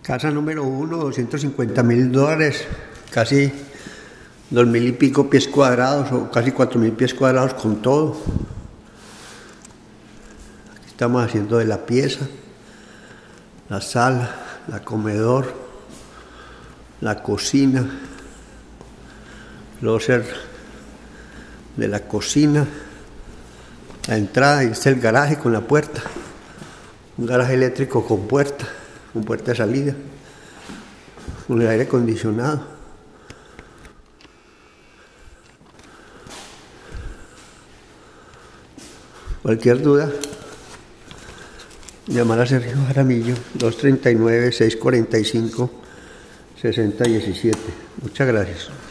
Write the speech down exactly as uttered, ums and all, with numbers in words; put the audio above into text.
Casa número uno, doscientos cincuenta mil dólares, casi dos mil y pico pies cuadrados o casi cuatro mil pies cuadrados con todo. Aquí estamos haciendo de la pieza, la sala, la comedor, la cocina, closet de la cocina, la entrada, y este es el garaje con la puerta, un garaje eléctrico con puerta, con puerta de salida, con el aire acondicionado. Cualquier duda, llamar a Sergio Jaramillo, dos tres nueve, seis cuatro cinco, seis cero uno siete. Muchas gracias.